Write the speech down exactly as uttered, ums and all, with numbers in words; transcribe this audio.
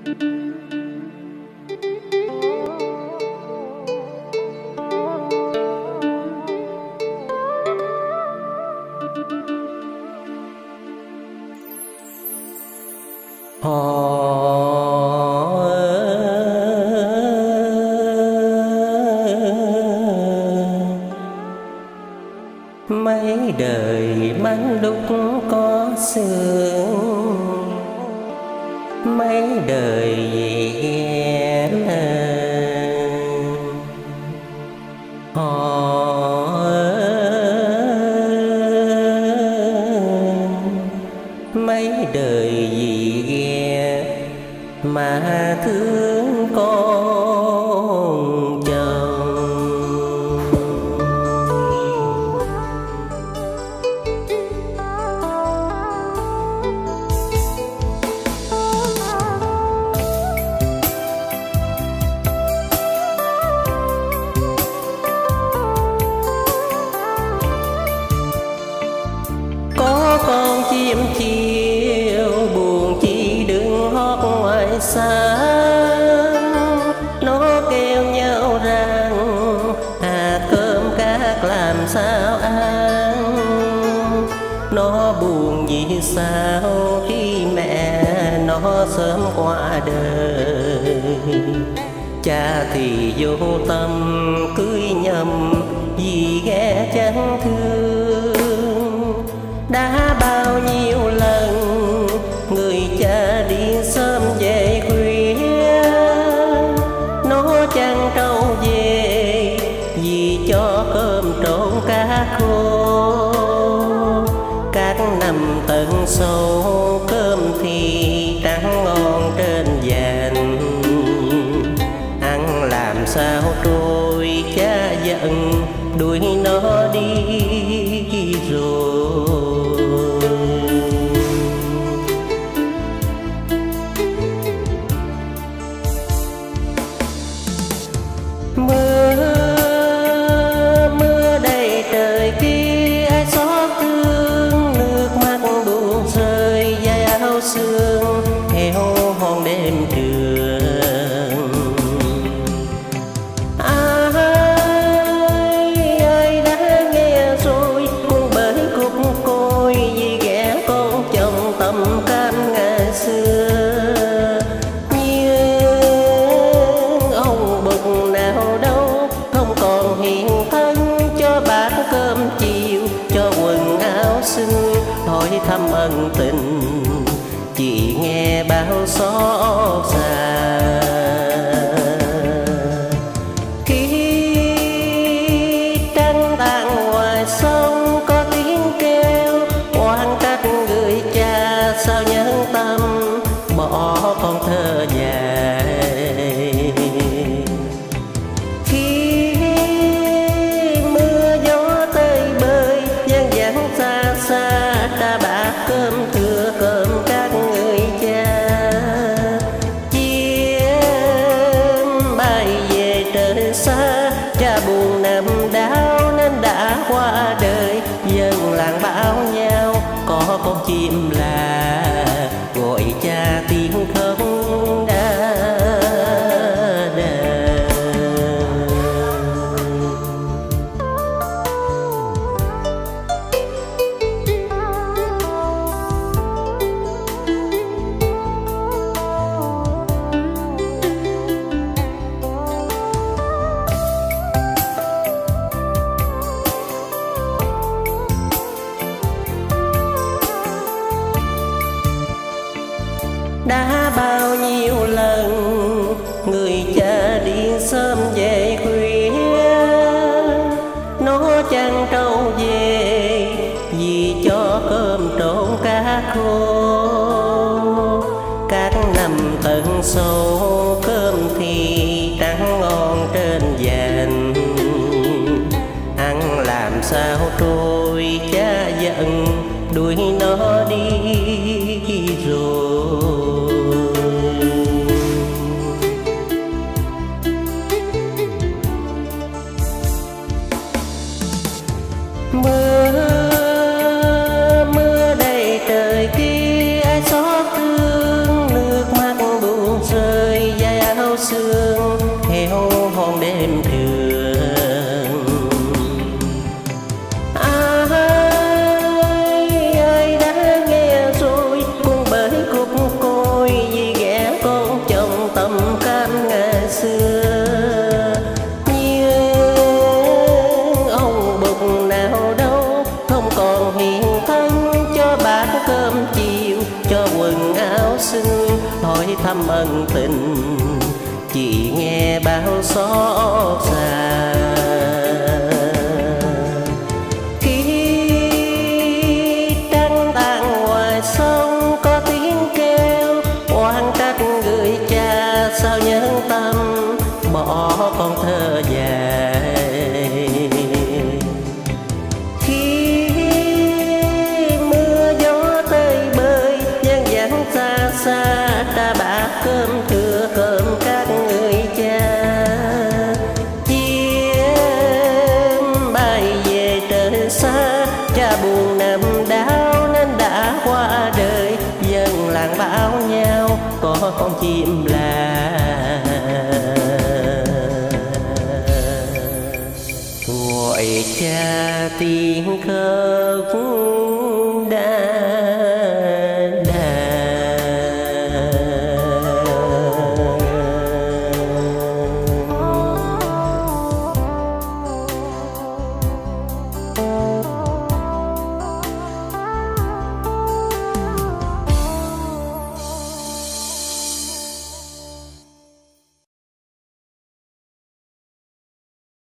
Mấy đời manh đúc có sương, mấy đời ghé họ mấy đời gì ghé mà thương con chồng. Con chim chiều buồn chi đừng hót ngoài xa, nó kêu nhau rằng hạt cơm cát làm sao ăn. Nó buồn vì sao khi mẹ nó sớm qua đời, cha thì vô tâm cưới nhầm vì ghé chẳng thương. Đã bao nhiêu lần người cha đi sớm về khuya, nó chẳng trâu về vì cho cơm trộn cá khô. Các nằm tận sâu cơm thì trắng ngon trên vàng, ăn làm sao trôi cha giận đuổi nó đi rồi. Mưa mưa đầy trời kia ai xót thương, nước mắt buồn rơi vai áo sương theo hòn đêm trường. Ai ai đã nghe rồi cuốn bởi khúc côi vì ghẻ con chồng tâm can ngày xưa. Hiện thân cho bát cơm chiều, cho quần áo xinh hỏi thăm ân tình, chỉ nghe bao xót xa. Khi trăng tàn ngoài sông có tiếng kêu oan trách người cha sao nhẫn tâm bỏ con thơ dài. Ta bạc cơm thừa cơm các người cha, chia bay về trời xa. Cha buồn nằm đau nên đã qua đời, dân làng bảo nhau có con chim là gọi cha tiếng không đã đời. Đã bao nhiêu lần người cha đi sớm về khuya, nó chẳng trâu về vì cho cơm trộn cá khô. Các nằm tận sâu cơm thì trắng ngon trên vàng, ăn làm sao trôi cha giận đuổi nó đi rồi. Mưa mưa đầy trời kia ai xót thương, nước mắt buồn rơi hỏi thăm ân tình, chỉ nghe bao xót xa. Khi trăng tàn ngoài sông có tiếng kêu, oan trách người cha sao nhẫn tâm bỏ con thơ dài. Khi mưa gió tơi bơi dân vắng xa xa, ta bạc cơm thừa cơm các người cha. Chim bay về trời xa, cha buồn nằm đau nên đã qua đời. Dân làng bảo nhau có con chim là gọi cha tiếng khóc.